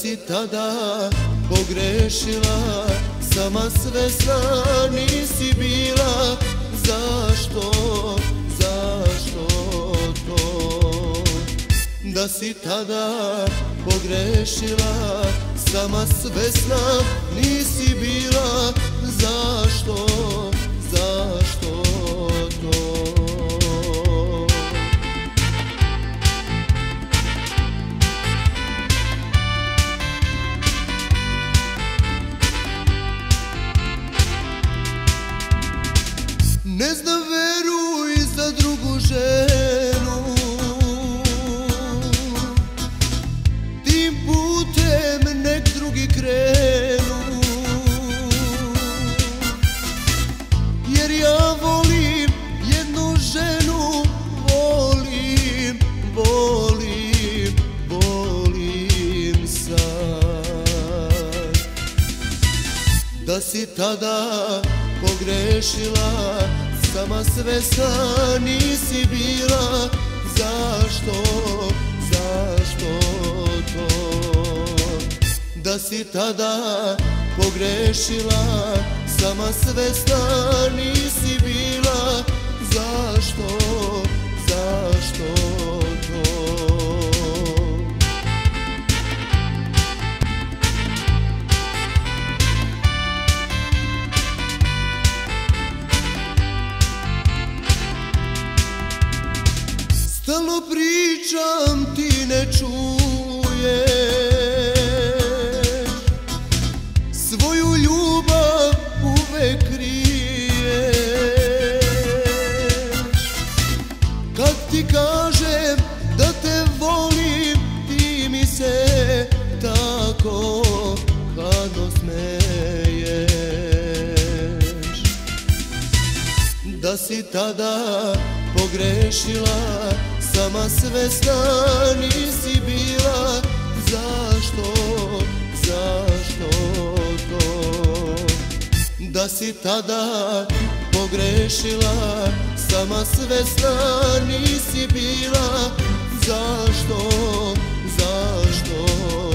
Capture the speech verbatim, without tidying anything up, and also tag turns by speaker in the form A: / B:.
A: si tada pogrešila, sama svesna nisi bila. Zašto, zašto to? Da si tada pogrešila, sama svesna nisi bila. Zašto, zašto to? Ne znam, veruj za drugu ženu, tim putem nek drugi krenu, jer ja volim jednu ženu, volim, volim, volim sad. Da si tada pogrešila, sama svesna nisi bila. Zašto, zašto to? Da si tada pogrešila, sama svesna nisi bila. Zašto, zašto to? Stalno pričam, ti ne čuješ, svoju ljubav uvek kriješ. Kad ti kažem da te volim, ti mi se tako hladno smeješ. Da si tada pogrešila, sama svesna nisi bila. Zašto, zašto to? Da si tada pogrešila, sama svesna nisi bila. Zašto, zašto